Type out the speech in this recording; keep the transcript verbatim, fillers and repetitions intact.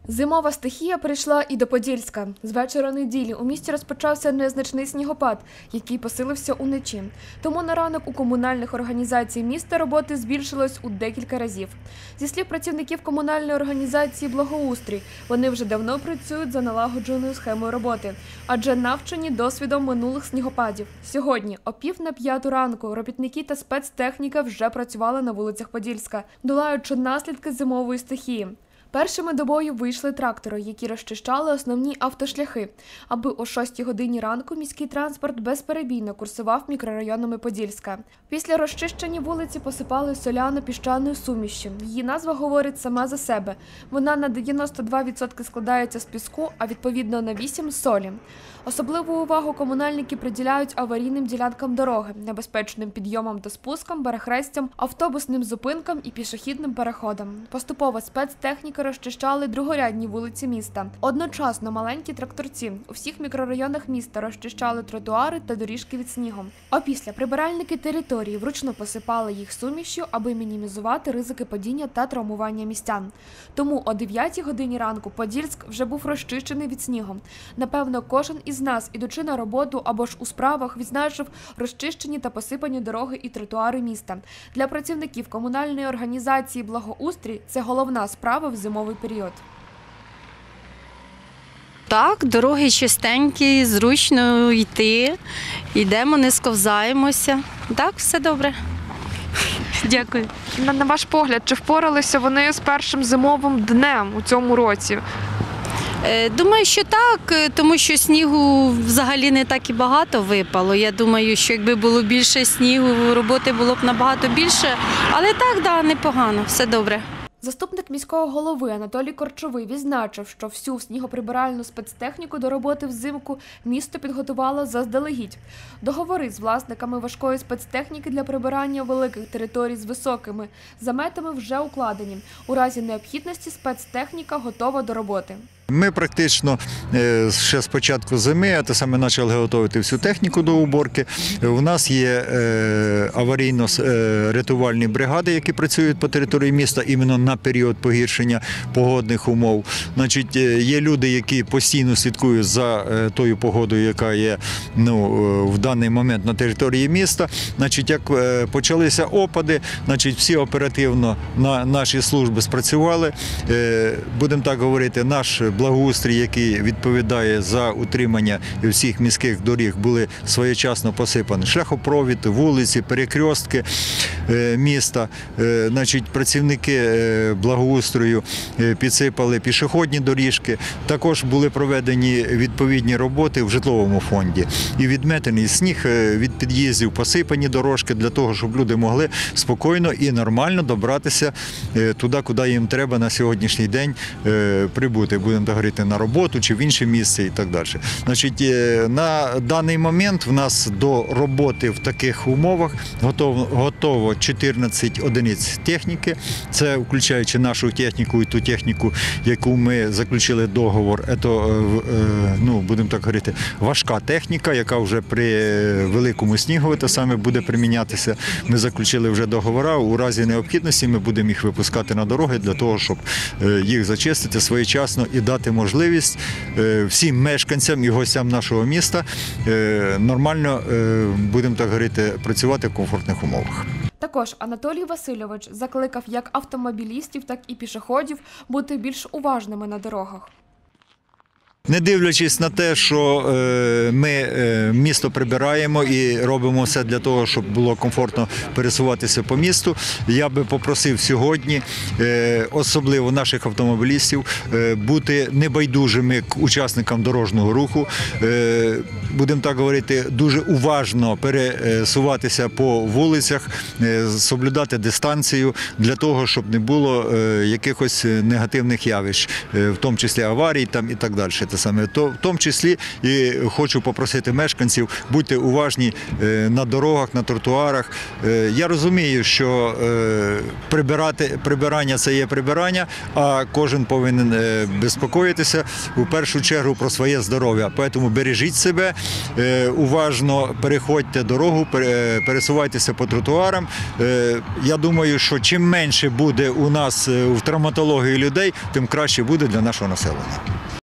Зимова стихія прийшла і до Подільська. З вечора неділі у місті розпочався незначний снігопад, який посилився уночі. Тому на ранок у комунальних організацій міста роботи збільшилось у декілька разів. Зі слів працівників комунальної організації «Благоустрій», вони вже давно працюють за налагодженою схемою роботи, адже навчені досвідом минулих снігопадів. Сьогодні, о пів на п'яту ранку, робітники та спецтехніка вже працювали на вулицях Подільська, долаючи наслідки зимової стихії. Першими до бою вийшли трактори, які розчищали основні автошляхи, аби о шостій годині ранку міський транспорт безперебійно курсував мікрорайонами Подільська. Після розчищення вулиці посипали соляно-піщаною сумішю. Її назва говорить сама за себе. Вона на дев'яносто два відсотки складається з піску, а відповідно на вісім – солі. Особливу увагу комунальники приділяють аварійним ділянкам дороги, небезпечним підйомам та спускам, перехрестям, автобусним зупинкам і пішохідним переходам. Поступово спецтехніка розчищали другорядні вулиці міста. Одночасно маленькі тракторці у всіх мікрорайонах міста розчищали тротуари та доріжки від снігу. Опісля прибиральники території вручну посипали їх сумішю, аби мінімізувати ризики падіння та травмування містян. Тому о дев'ятій годині ранку Подільськ вже був розчищений від снігу. Напевно, кожен із нас, ідучи на роботу або ж у справах, відзначив розчищені та посипані дороги і тротуари міста. Для працівників комунальної організації «Благоустрій» це головна справа в зимовий період. Так, дороги чистенькі, зручно йти, йдемо, не сковзаємося. Так, все добре. Дякую. На, на ваш погляд, чи впоралися вони з першим зимовим днем у цьому році? Думаю, що так, тому що снігу взагалі не так і багато випало. Я думаю, що якби було більше снігу, роботи було б набагато більше. Але так, да, непогано, все добре. Заступник міського голови Анатолій Корчовий відзначив, що всю снігоприбиральну спецтехніку до роботи взимку місто підготувало заздалегідь. Договори з власниками важкої спецтехніки для прибирання великих територій з високими заметами вже укладені. У разі необхідності спецтехніка готова до роботи. Ми практично ще з початку зими, те саме почали готувати всю техніку до уборки. У нас є аварійно-рятувальні бригади, які працюють по території міста іменно на період погіршення погодних умов. Значить, є люди, які постійно слідкують за тою погодою, яка є ну, в даний момент на території міста. Значить, як почалися опади, значить, всі оперативно на наші служби спрацювали. Будемо так говорити, наш благоустрій, який відповідає за утримання всіх міських доріг, були своєчасно посипані шляхопровід, вулиці, перекрестки міста. Значить, працівники благоустрою підсипали пішохідні доріжки. Також були проведені відповідні роботи в житловому фонді. І відметений сніг від під'їздів, посипані дорожки для того, щоб люди могли спокійно і нормально добратися туди, куди їм треба на сьогоднішній день прибути. Будемо говорити, на роботу чи в інше місце і так далі. Значить, на даний момент в нас до роботи в таких умовах готово, готово чотирнадцять одиниць техніки. Це включаючи нашу техніку і ту техніку, яку ми заключили договор. Це, ну, будемо так говорити, важка техніка, яка вже при великому снігові те саме буде примінятися. Ми заключили вже договори. У разі необхідності ми будемо їх випускати на дороги для того, щоб їх зачистити своєчасно і дати можливість всім мешканцям і гостям нашого міста нормально, будемо так говорити, працювати в комфортних умовах. Також Анатолій Васильович закликав як автомобілістів, так і пішоходів бути більш уважними на дорогах. Не дивлячись на те, що ми місто прибираємо і робимо все для того, щоб було комфортно пересуватися по місту, я би попросив сьогодні, особливо наших автомобілістів, бути небайдужими к учасникам дорожнього руху, будемо так говорити, дуже уважно пересуватися по вулицях, соблюдати дистанцію для того, щоб не було якихось негативних явищ, в тому числі аварій там і так далі. те саме. То в тому числі і хочу попросити мешканців, будьте уважні е, на дорогах, на тротуарах. Е, Я розумію, що е, прибирати, прибирання – це є прибирання, а кожен повинен е, безпокоїтися у першу чергу про своє здоров'я. Тому бережіть себе, е, уважно переходьте дорогу, пере- пересувайтеся по тротуарам. Е, Я думаю, що чим менше буде у нас е, в травматології людей, тим краще буде для нашого населення.